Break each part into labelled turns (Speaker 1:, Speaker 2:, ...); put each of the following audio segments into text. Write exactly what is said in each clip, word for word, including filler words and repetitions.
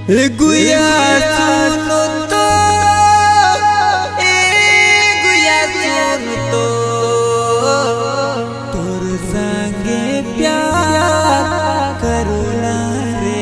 Speaker 1: गुया सुनो तो, ए गुया सुनो तो, तोर संगे प्यार करूला रे।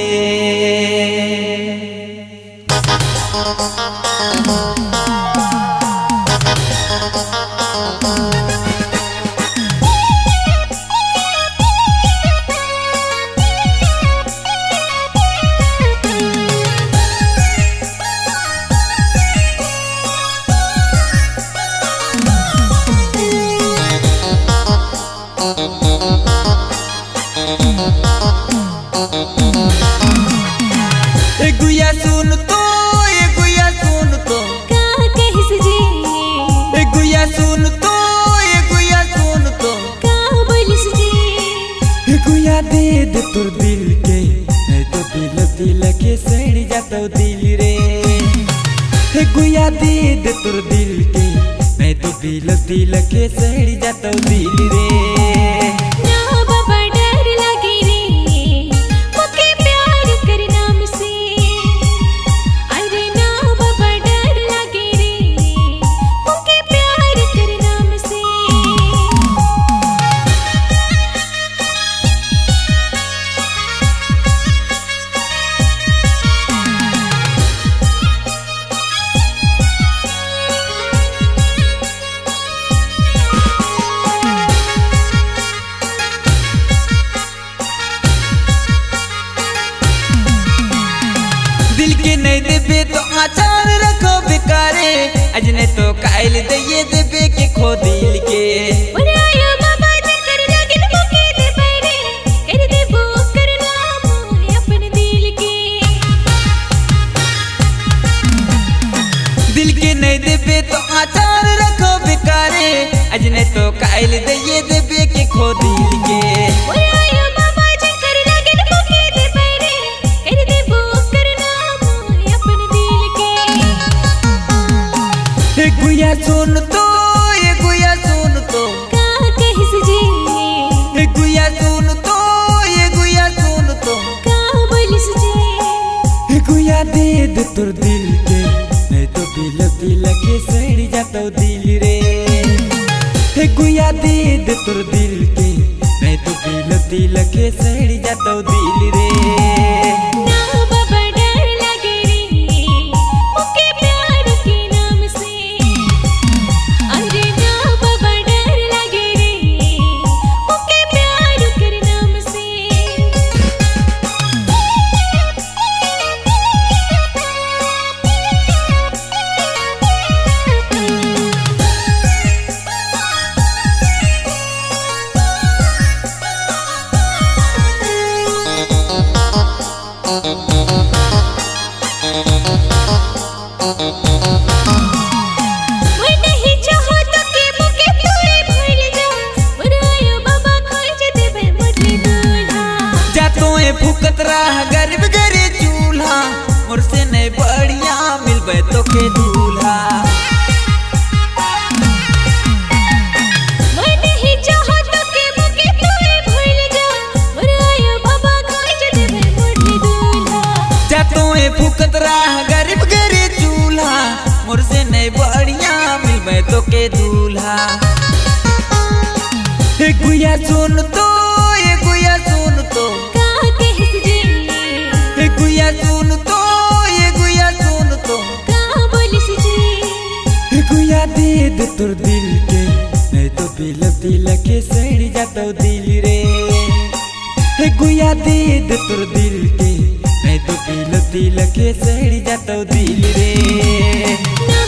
Speaker 1: ए गुया सुन तो, ए गुया सुन तो,
Speaker 2: का कहिस जी।
Speaker 1: ए गुया सुन तो, ए गुया सुन तो,
Speaker 2: का बोलिस जी।
Speaker 1: ए गुया दे दे तोर दिल के, नहीं तो दिल दिल के सड़ जातो दिल रे। ए गुया दे दे तोर दिल के, नहीं तो दिल दिल के सड़ जातो दिल रे।
Speaker 2: ना बाबा डर लगे रे, मुके प्यार कर नाम से। अरे ना बाबा डर लगे रे, मुके प्यार कर नाम से।
Speaker 1: दिल के नहीं देबे तो आचार रखो बेकारे, आज नहीं तो कायल दे देबे के खो दिल के।
Speaker 2: उरायो बाबा जी कर लगिन मुके दे पैरे, कर दे वो कर नाम अपन दिल के।
Speaker 1: दिल के नहीं देबे तो आचार रखो बेकारे, आज नहीं तो कायल दे देबे के खो दिल के।
Speaker 2: उरायो बाबा जी कर लगिन मुके दे पैरे, कर दे वो कर नाम अपन दिल के।
Speaker 1: ए गुया सुन तो, ए गुया सुन तो,
Speaker 2: का कहिस जी।
Speaker 1: ए गुया सुन तो, ए गुया सुन तो,
Speaker 2: का बोलिस जी।
Speaker 1: ए गुया दे दे तोर दिल के, नहीं तो दिल दिल के सड़ जातो दिल रे। ए गुया दे दे तोर दिल के, नहीं तो दिल दिल के सड़ जातो दिल रे।
Speaker 2: ना बाबा डर लगे रे, मुके प्यार के नाम से। अरे ना बाबा डर लगे रे, मुके प्यार कर नाम से। मैं नहीं चाहो तो के मुके तोरे भूल जा, उरायो बाबा खोज देबे मोटली दूल्हा।
Speaker 1: जातो ए फुकत रह गरीब गरे चूल्हा, मोर से नहीं बढ़िया मिलबे तो के दूल्हा।
Speaker 2: मैं नहीं चाहो तो के मुके तोरे भूल जा, उरायो बाबा खोज देबे मोटली दूल्हा।
Speaker 1: जातो ए फुकत रह गरीब गरे चूल्हा, मोर से नहीं बढ़िया मिलबे तो के दूल्हा। ए गुया सुन तो, ए गुया सुन तो,
Speaker 2: का कहिस जी।
Speaker 1: ए गुया सुन तो, ए गुया सुन तो,
Speaker 2: का बोलिस जी।
Speaker 1: ए गुया दे दे तोर दिल के, नहीं तो दिल दिल के सड़ जातो दिल रे। ए गुया दे दे तोर दिल के, नहीं तो दिल दिल के सड़ जातो दिल रे।
Speaker 2: ना